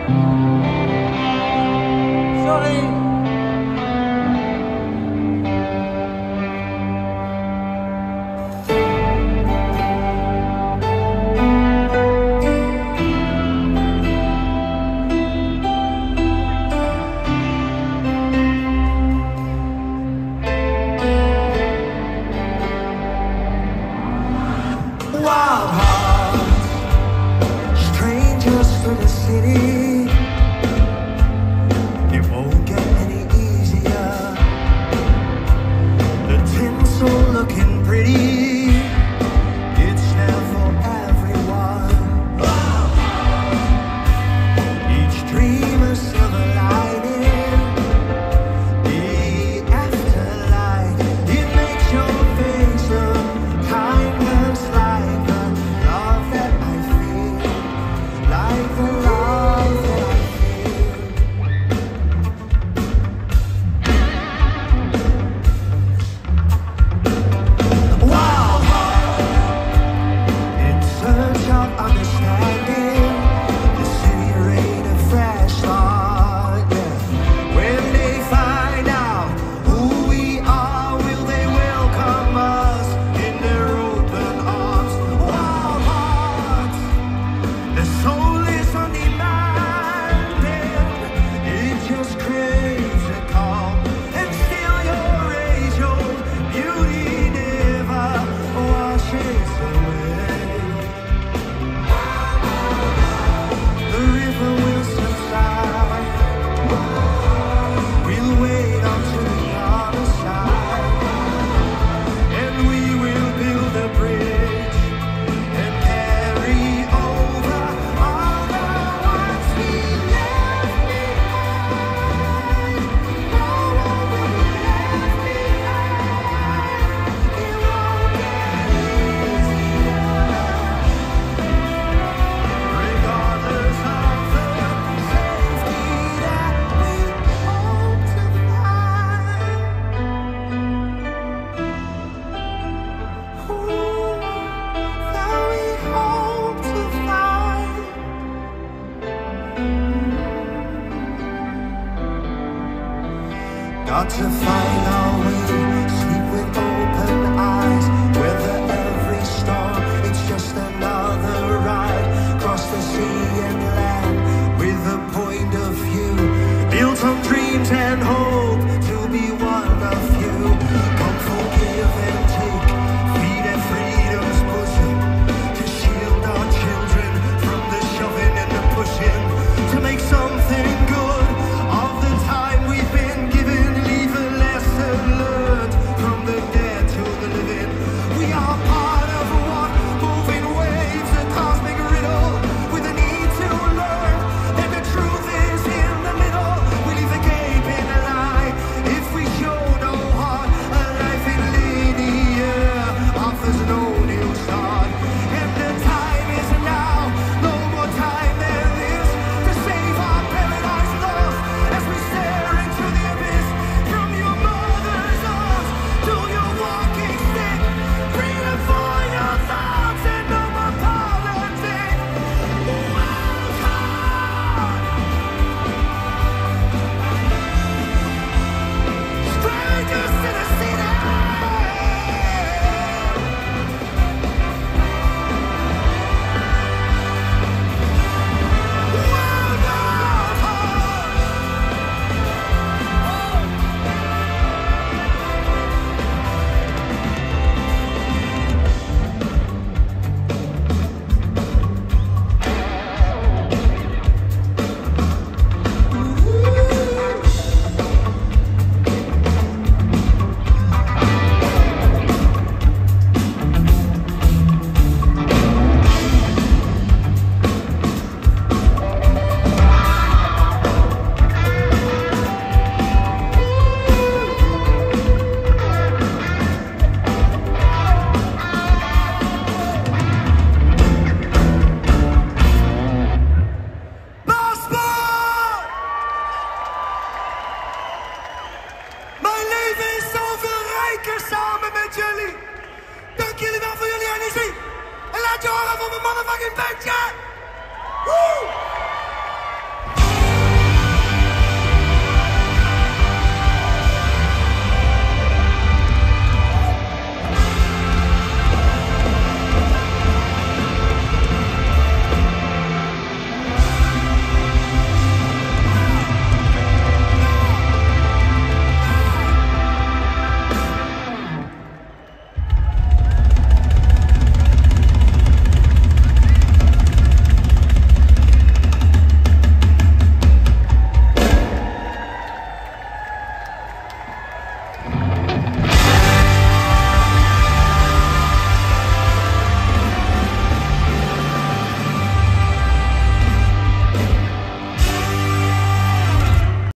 Sorry. Wild hearts, strangers to the city. It won't get any easier. The tinsel looking pretty. It's there for everyone. Each dream a silver lining. The afterlife, it makes your face look kindness like the love that I feel, like the love that I feel. Wild heart, in search of understanding, the city rain a fresh start, yeah. When they find out who we are, will they welcome us in their open arms? Wild hearts, the soul is undemanding. It just craves a call, and still your rays, your beauty never washes away. The river will subside. We'll wait until the other side, and we will build a bridge and carry over all the ones we left behind. No one will be left behind. It won't get easier, regardless of the safety that we hope to find. Ooh, that we hope to find. Got to find